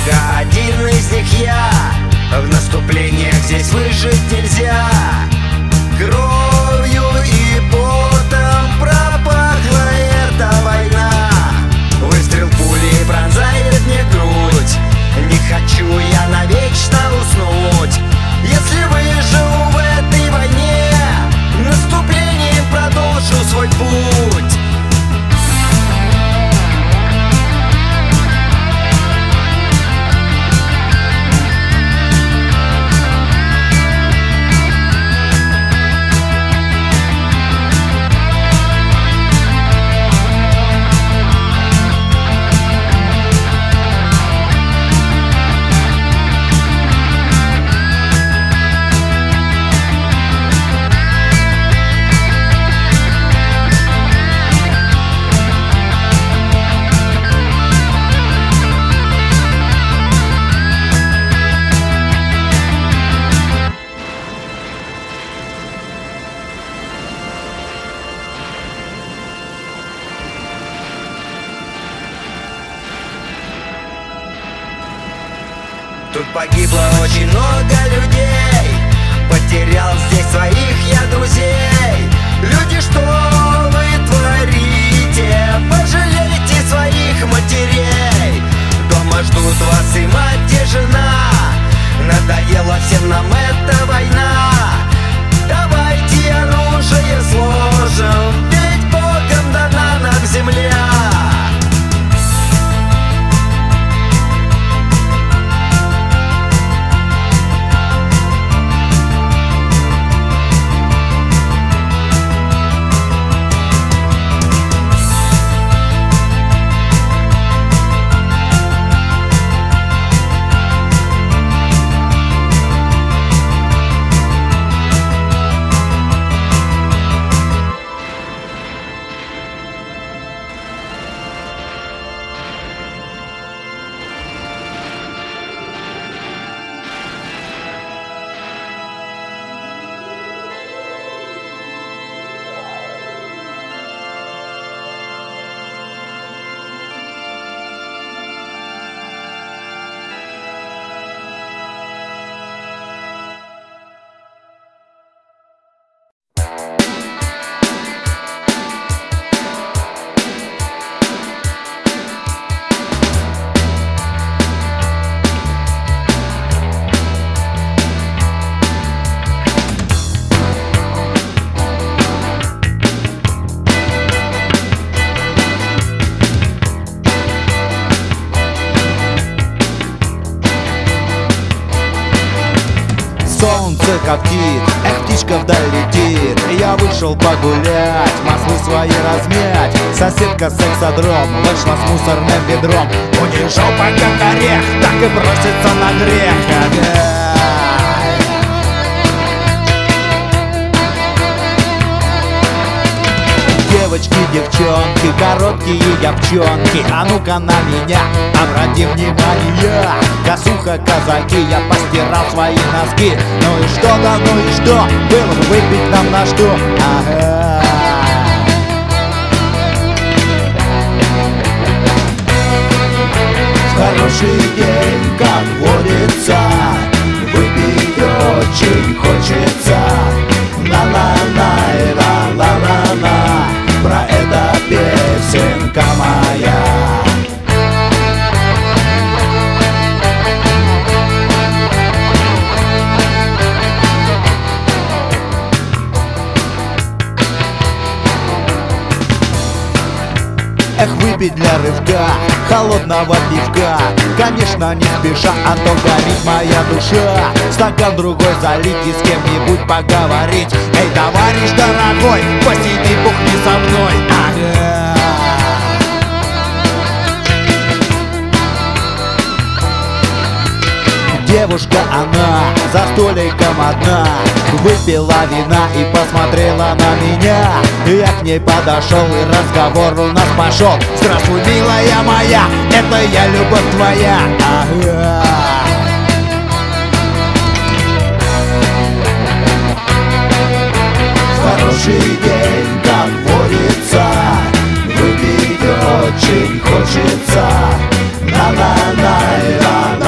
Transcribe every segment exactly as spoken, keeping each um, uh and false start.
только один из них я. В наступлениях здесь выжить нельзя. Кровью и потом пропахла эта война. Выстрел пули пронзает мне грудь. Не хочу я навечно уснуть. Если выживу в этой войне, наступлением продолжу свой путь. Тут погибло очень много людей. Потерял здесь своих я друзей. Люди, что вы творите? Пожалейте своих матерей. Дома ждут вас и мать, и жена. Надоела всем нам эта война. Давайте оружие сложим, ведь Богом дана нам земля. Солнце коптит, эх, птичка вдаль летит. Я вышел погулять, маслы свои размять. Соседка сексодром вышла с мусорным ведром. У нее жопа как орех, так и бросится на грех. Ага. Девочки, девчонки, короткие япчонки, а ну-ка на меня обрати внимание. Косуха, казаки, я постирал свои носки. Ну и что, да ну и что, было бы выпить нам на что. Ага. В хороший день, как водится, выпить очень хочется. На-на-на, ла-ла-ла, про это песенка моя. Эх, выпить для рывка холодного пивка, конечно, не спеша, а то горит моя душа. Стакан другой залить и с кем-нибудь поговорить. Эй, товарищ дорогой, посиди, бухни со мной. Ага. Девушка, она за столиком одна, выпила вина и посмотрела на меня. Я к ней подошел, и разговор у нас пошел. Здравствуй, милая моя, это я, любовь твоя. Ага. Хороший день, как водится, выпить очень хочется. На-на-на, на-на.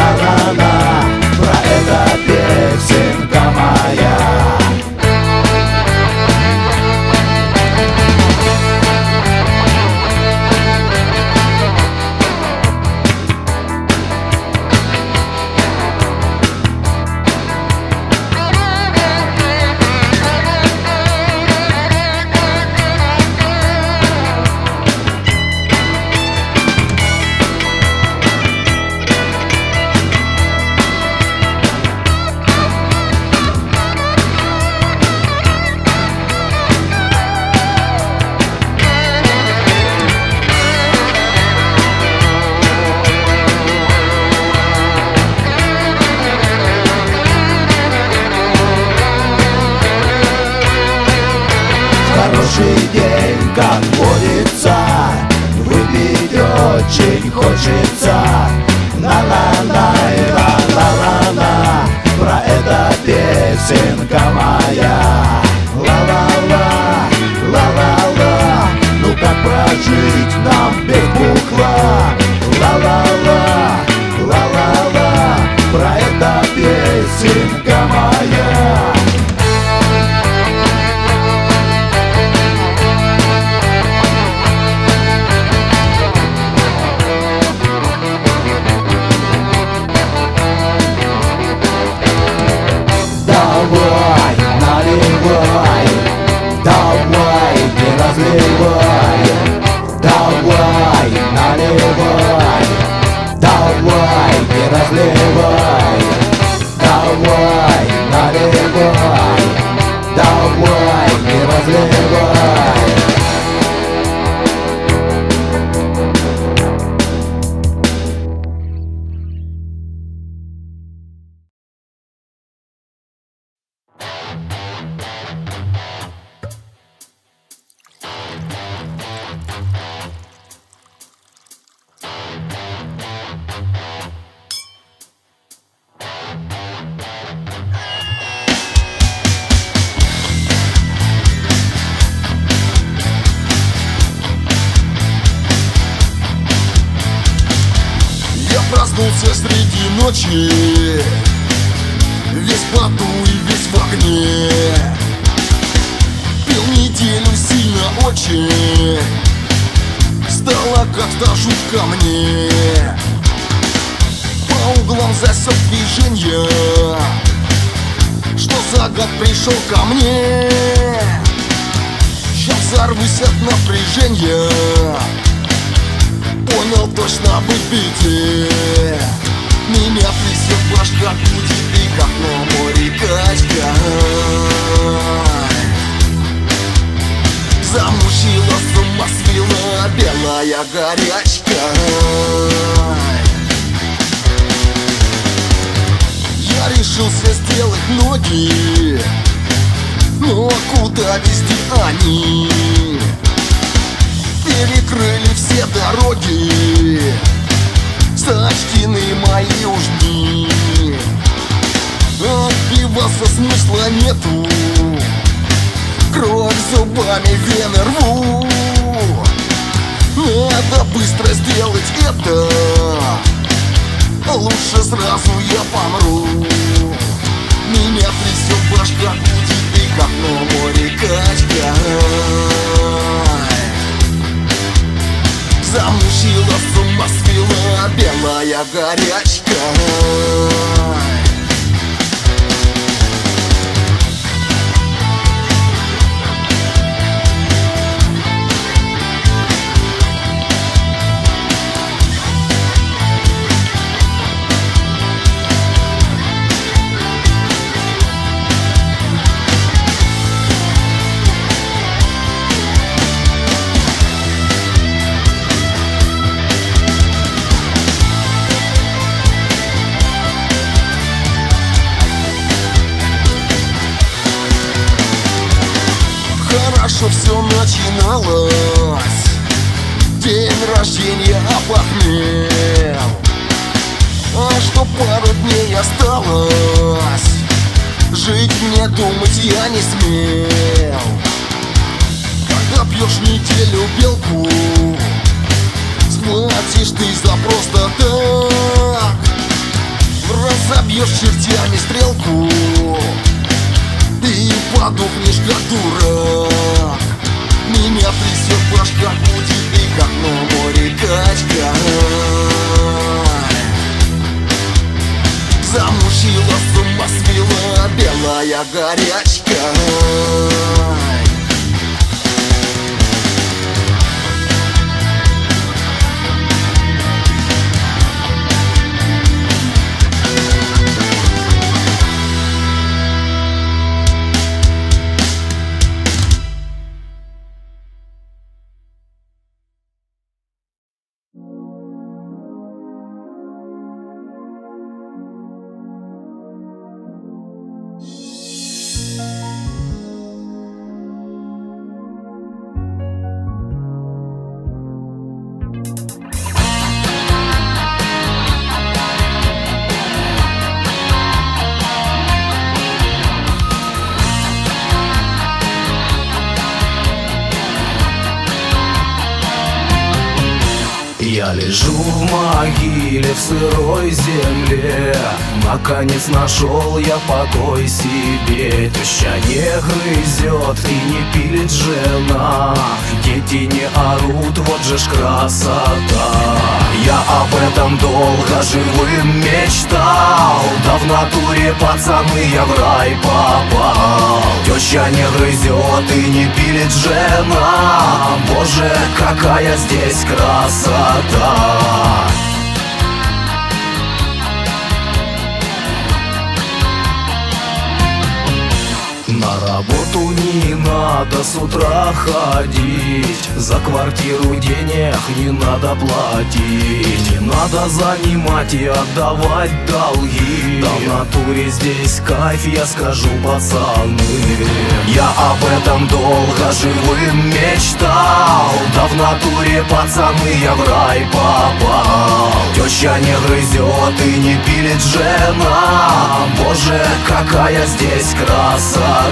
день, как водится, выпить очень хочется. На-на-на и ла-ла-ла-ла, про это песенка моя. Ла-ла-ла, ла-ла-ла, ну как прожить нам без бухла? Ла-ла-ла, ла-ла-ла, про это песенка моя. Давай, наливай, давай, не разливай. Давай, наливай, давай, не разливай. Давай, наливай, давай, не разливай. Проснулся среди ночи, весь в поту и весь в огне. Пил неделю сильно очень, стало как-то жутко мне. По углам засек движение, что за гад пришел ко мне. Сейчас взорвусь от напряжения, понял точно быть в беде. Меня трясет башка, крутит и как на море качка. Замучила, с ума свела белая горячка. Я решился сделать ноги, но куда везти они? Перекрыли все дороги, сочтены мои уж дни. Отбиваться смысла нету, кровь зубами вены рву. Надо быстро сделать это, лучше сразу я помру. Меня трясет башка, гудит и как на море качка. Замучила, с ума свела белая горячка. Хорошо все начиналось, день рождения опохмел. А что пару дней осталось, жить мне думать я не смел. Когда пьешь неделю белку, схватишь ты за просто так, разобьешь чертями стрелку и подохнешь как дурак. Меня трясет башка, гудит и как на море качка. Замучила, с ума свела белая горячка. Лежу в могиле в сырой земле, наконец нашел я покой себе. Теща не грызет и не пилит жена, дети не орут, вот же ж красота. Я об этом долго живым мечтал, да в натуре, пацаны, я в рай попал. Теща не грызет и не пилит жена, боже, какая здесь красота. На работу не надо с утра ходить, за квартиру денег не надо платить, не надо занимать и отдавать долги. Да в натуре здесь кайф, я скажу, пацаны. Я об этом долго живым мечтал, да в натуре, пацаны, я в рай попал. Теща не грызет и не пилит жена, боже, какая здесь красота.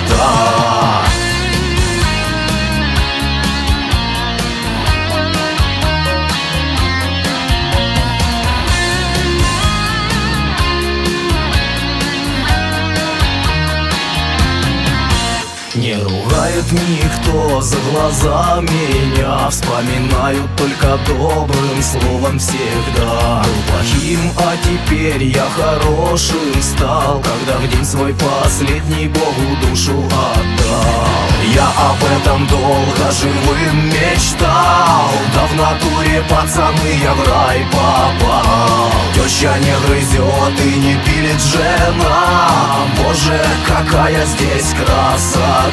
Не ругает никто за глаза меня, вспоминают только добрым словом всегда. Был плохим, а теперь я хорошим стал, когда в день свой последний Богу душу отдал. Я об этом долго живым мечтал, да в натуре, пацаны, я в рай попал. Теща не грызет и не пилит жена, боже, какая здесь красота.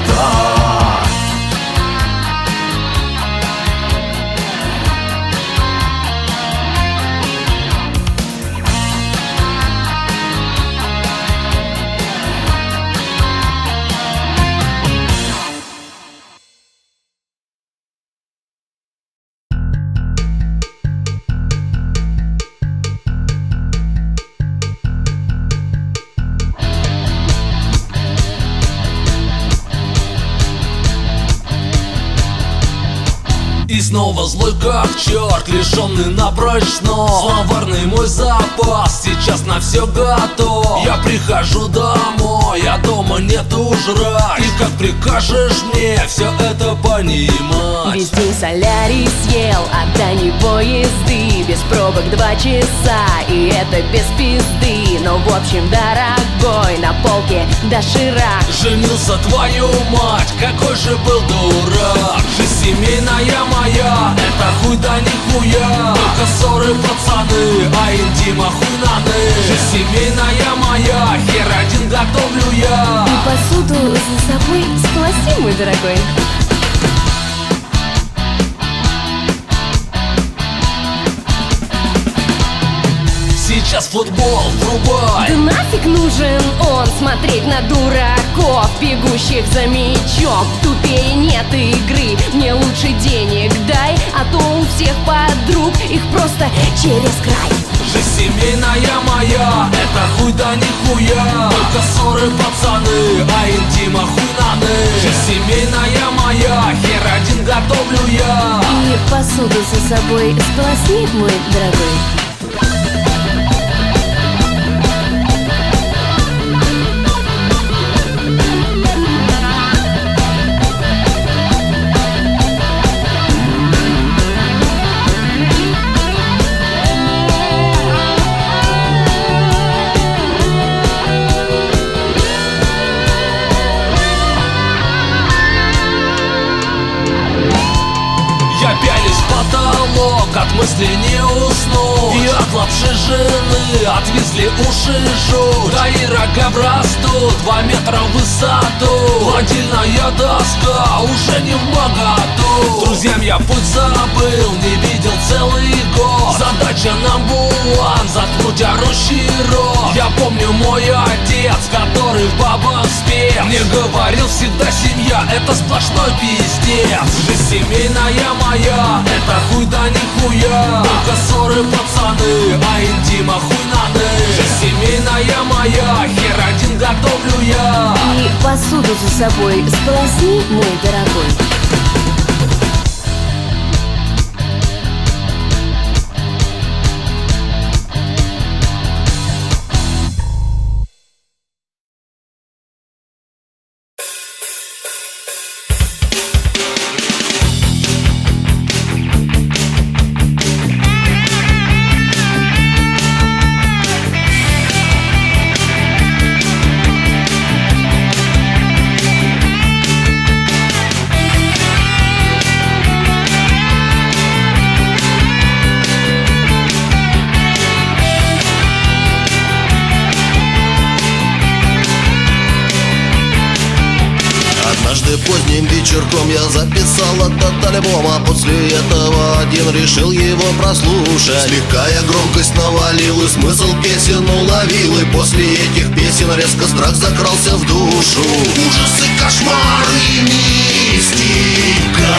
И снова злой как черт, лишенный напрочь снов. Словарный мой запас сейчас на все готов. Я прихожу домой, а дома нету жрать. И как прикажешь мне все это понимать? Весь день солярий съел, а до него езды без пробок два часа, и это без пизды. Но в общем, дорогой, на полке доширак. Женился, твою мать, какой же был дурак. Жизнь семейная моя, это хуй да нихуя. Только ссоры, пацаны, а интима хуй надо. Жизнь семейная моя, хер один готовлю я. И посуду за собой сполоси, мой дорогой. Сейчас футбол врубай. Да нафиг нужен он, смотреть на дураков, бегущих за мячом. Тупее нет игры, мне лучше денег дай, а то у всех подруг их просто через край. Жизнь семейная моя, это хуй да нихуя. Только ссоры, пацаны, а интима хуй надо. Жизнь семейная моя, хер один готовлю я. И посуду за собой сполосни, мой дорогой. От мысли не усну, и от лапши жены отвезли уши жуть. Да и рога растут два метра в высоту. Гладильная доска уже не вмоготу. Друзьям я путь забыл, не видел целый год. Задача number one — заткнуть орущий рот. Я помню мой отец, который в бабах спел, мне говорил всегда: семья — это сплошной пиздец. Жизнь семейная моя, это хуй да нихуя. Только ссоры, пацаны, а интима хуй надо. Жизнь семейная моя, хер один готовлю я. И посуду за собой сполосни, мой дорогой. Однажды поздним вечерком я записал этот альбом, а после этого один решил его прослушать. Слегка я громкость навалил и смысл песен уловил, и после этих песен резко страх закрался в душу. Ужасы, кошмары и мистика.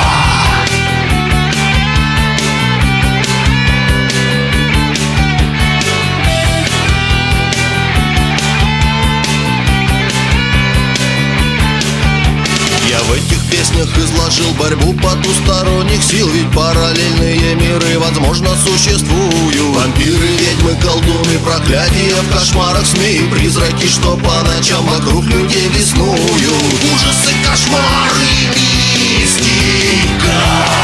В этих песнях изложил борьбу потусторонних сил, ведь параллельные миры, возможно, существуют. Вампиры, ведьмы, колдуны, проклятия в кошмарах, сны, призраки, что по ночам вокруг людей беснуют. Ужасы, кошмары и мистика.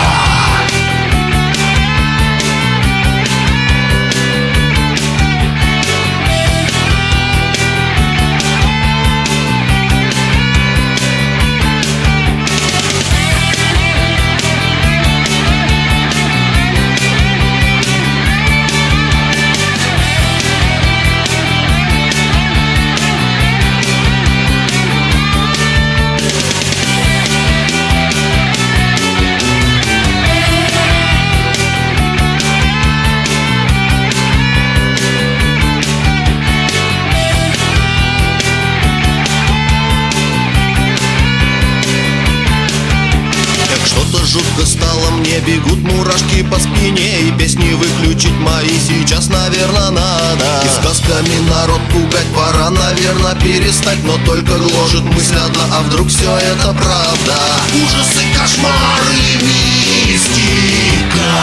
Жутко стало мне, бегут мурашки по спине, и песни выключить мои сейчас, наверное, надо. И сказками народ пугать пора, наверное, перестать, но только гложет мысль одна, а вдруг все это правда? Ужасы, кошмары и мистика.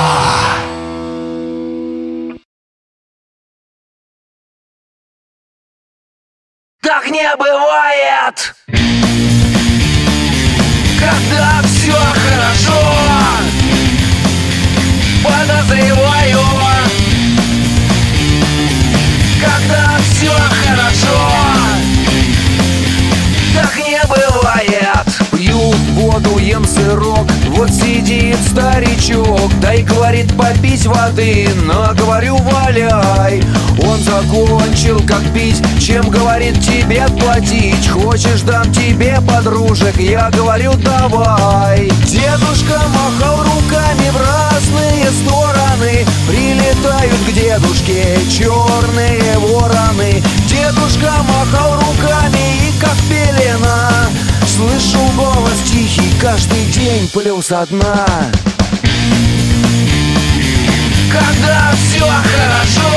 Так не бывает, когда все хорошо. Подозреваю, когда все хорошо. Так не бывает. Пью воду, ем сырок, вот сидит старичок, дай, говорит, попить воды, но говорю, валяй. Он закончил как пить, чем, говорит, тебе платить. Хочешь, дам тебе подружек, я говорю, давай. Дедушка махал руками в разные стороны, прилетают к дедушке черные вороны. Дедушка махал руками и как пелена, слышу голос тихий каждый день плюс одна. Когда все хорошо,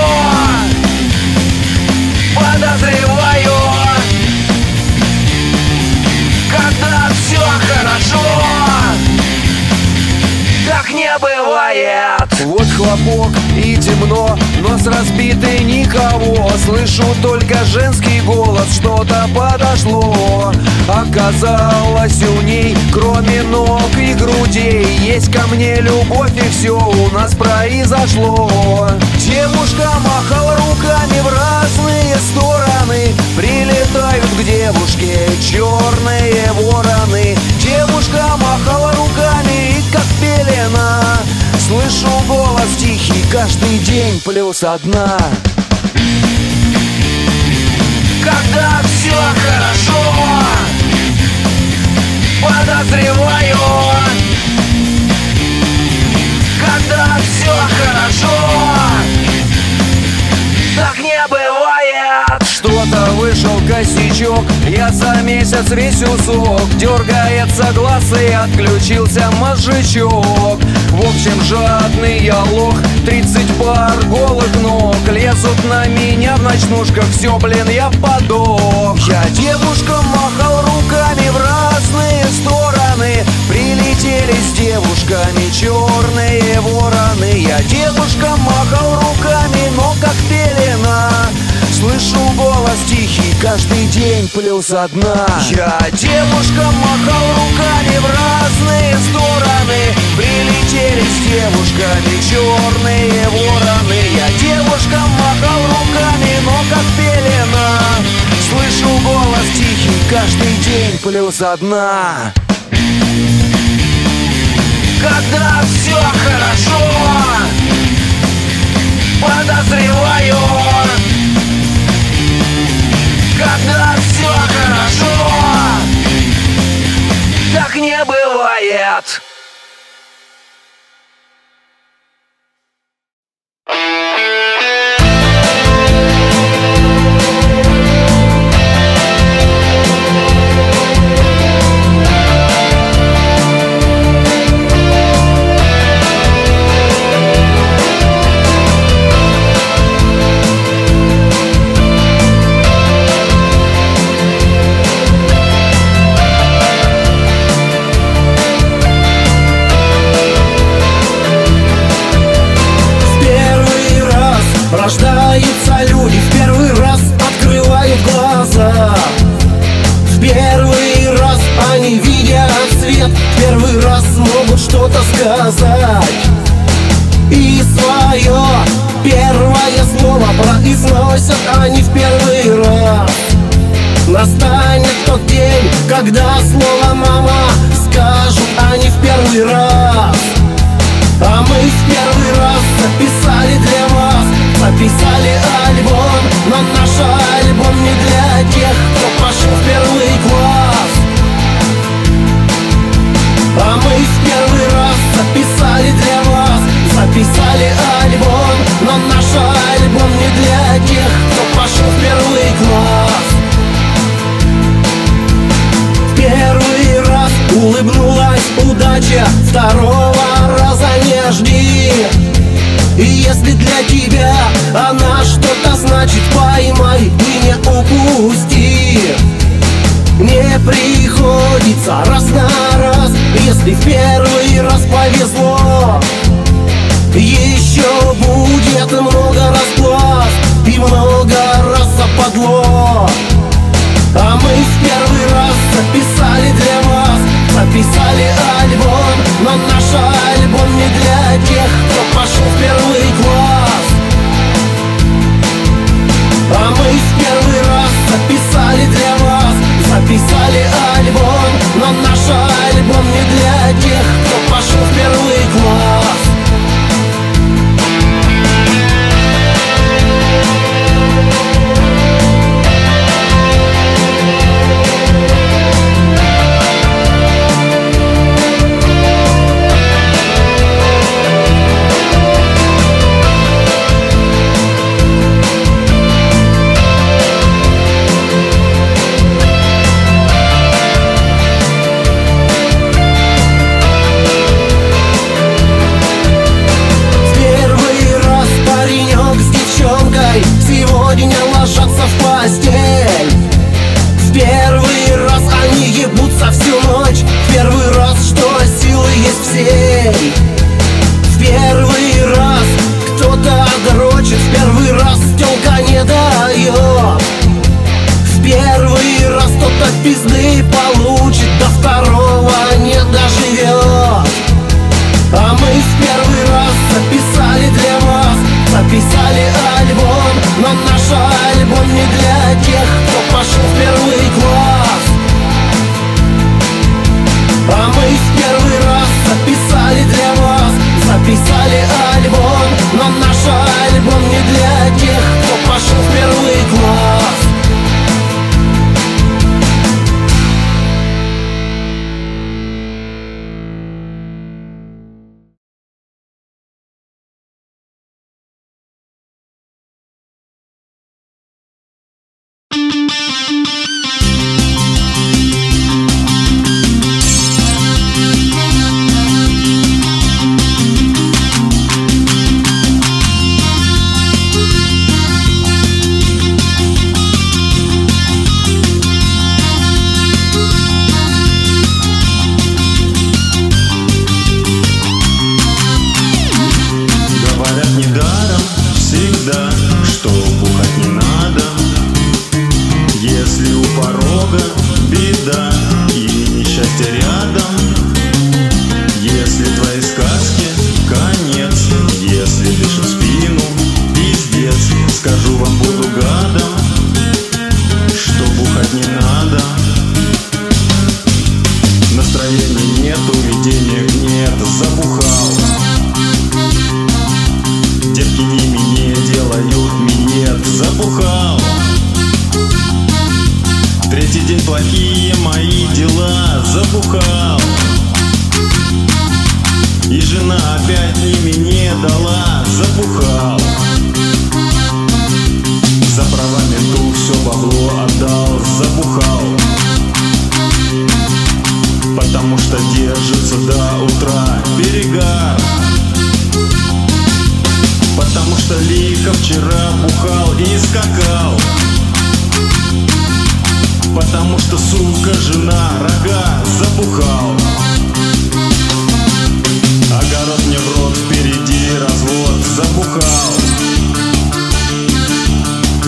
подозреваю, когда все хорошо, так не бывает. Вот хлопок и темно, но с разбитой никого. Слышу только женский голос, что-то подошло. Оказалось, у ней, кроме ног и грудей, есть ко мне любовь, и все у нас произошло. Девушка махала руками в разные стороны, прилетают к девушке черные вороны. Девушка махала руками и как пелена, слышу голос тихий каждый день плюс одна. Когда все хорошо, подозреваю, когда все хорошо, так не бывает. Что-то вышел косячок, я за месяц весь усох. Дергается глаз и отключился мозжечок. В общем, жадный я лох, тридцать пар голых ног лезут на меня в ночнушках, все, блин, я подох. Я девушкам махал руками в разные стороны, прилетели с девушками черные вороны. Я девушкам махал руками, но как пелена, слышу голос тихий каждый день плюс одна. Я девушкам махал руками в разные стороны, прилетели с девушками черные вороны. Я девушкам махал руками, но как пелена, слышу голос тихий каждый день плюс одна. Когда все хорошо, подозреваю, когда все хорошо, они видят свет, первый раз смогут что-то сказать. И свое первое слово произносят они в первый раз. Настанет тот день, когда слово «мама» скажут они в первый раз. А мы в первый раз записали для вас, записали альбом, но наш альбом не для тех, кто пошел в первый класс. А мы в первый раз записали для вас, записали альбом, но наш альбом не для тех, кто пошел в первый класс. В первый раз улыбнулась удача, второго раза не жди. И если для тебя она что-то значит, поймай и не упусти. Не приходится раз на раз, если в первый раз повезло. Еще будет много расплат и много раз западло. А мы в первый раз записали для вас, записали альбом, но наш альбом не для тех, кто пошел в первый класс. А мы в первый раз записали для вас, записали альбом, но наш альбом не для тех, кто пошел в первый класс. Сегодня ложатся в постель. В первый раз они ебутся всю ночь, в первый раз, что силы есть всей. В первый раз кто-то дрочит, в первый раз тёлка не дает. В первый раз кто-то пизды получит, до второго не доживет. А мы в первый раз записали для вас, записали альбом, но наш альбом не для тех, кто пошел в первый класс. А мы в первый раз записали для вас, записали альбом, но наш альбом не для тех, кто пошел в первый класс.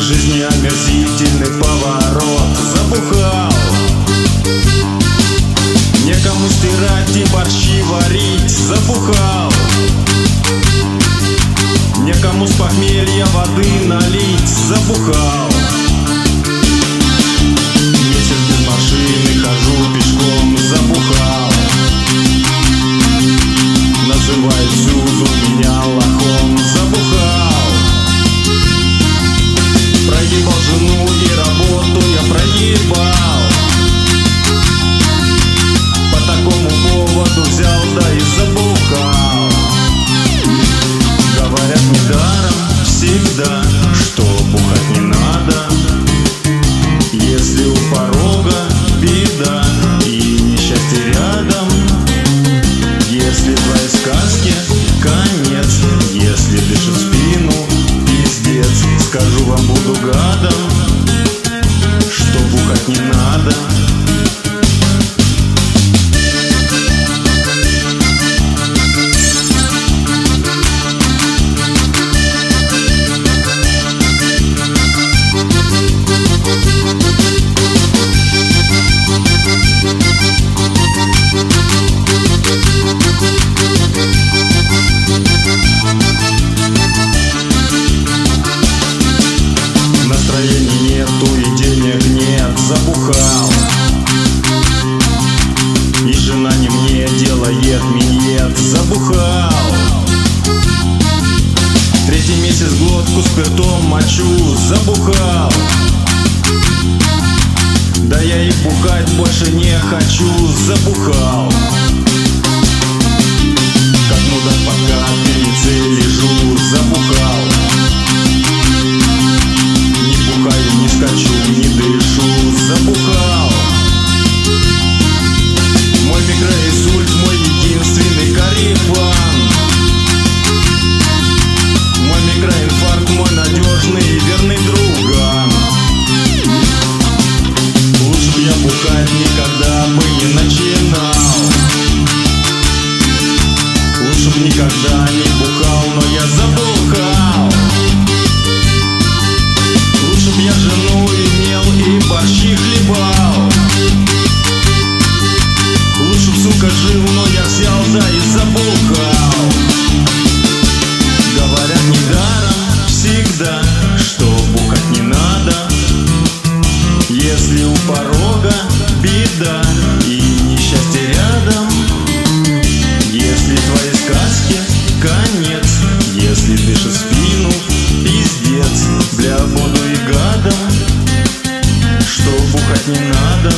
Омерзительный поворот, забухал. некому стирать и борщи варить. Забухал. Некому с похмелья воды налить. Забухал. Месяц без машины хожу пешком. Забухал. Называют Сюзу меня лохом. Забухал. Проебал жену и работу я проебал. По такому поводу взял, да и забухал. Говорят недаром всегда, что бухать не надо, если у порога беда и несчастье рядом. Если твоей сказке конец, если дышит в спину пиздец, скажу вам, буду гадом, что бухать не надо. Настроения нету и денег нет. Забухал. И жена не мне делает минет. Забухал. Третий месяц глотку спиртом мочу. Забухал. Да я и бухать больше не хочу. Забухал. Как мудак под капельницей лежу. Забухал. Не бухаю, не скачу, не дышу. Забухал. Мой микроинсульт, мой единственный корефан. Мой микроинфаркт, мой надежный и верный друган. Лучше б я бухать никогда бы не начинал. Лучше б никогда не бухал, но я забухал. Лучше б я жену имел и борщи хлебал. Лучше б, сука, жил, но я взял, да и забухал. Говорят недаром всегда, что бухать не надо, если у порога беда и несчастье рядом. Если твоей сказке конец, если дышит в спину пиздец, бля, буду и гадом, что бухать не надо.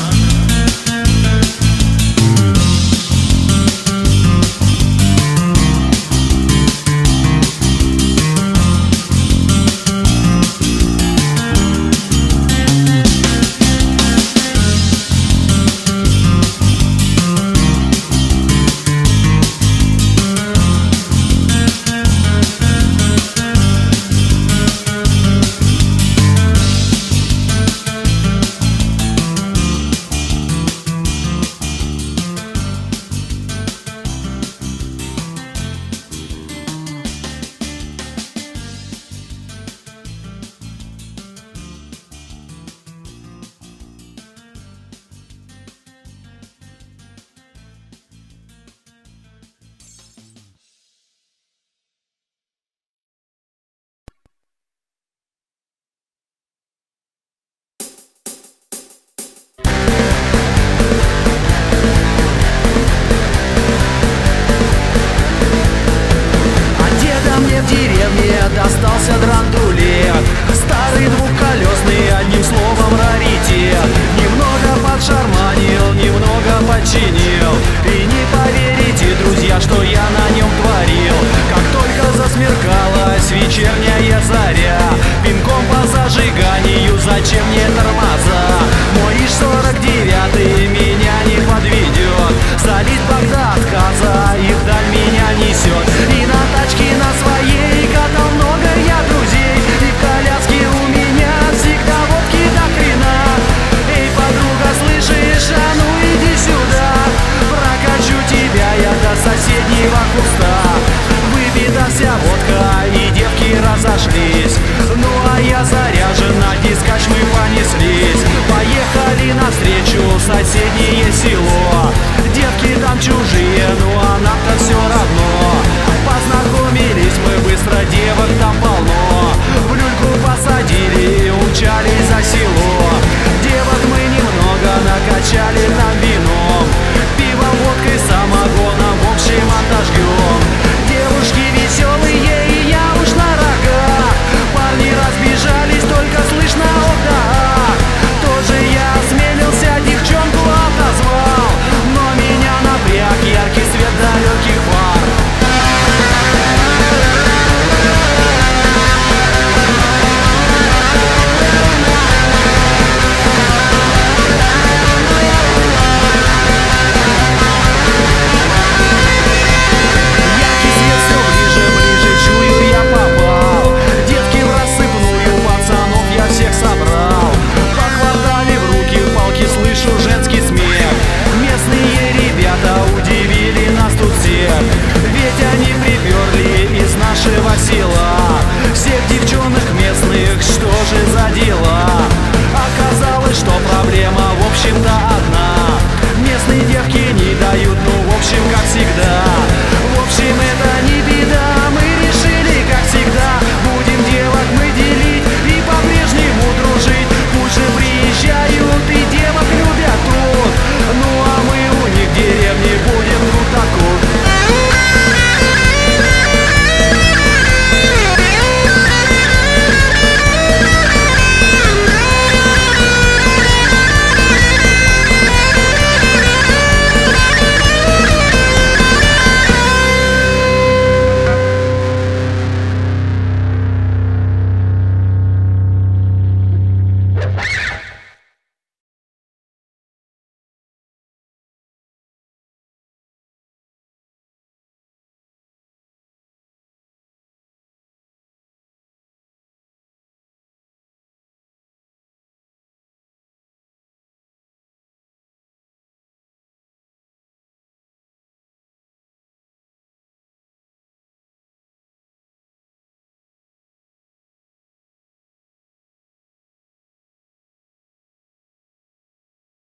ходил.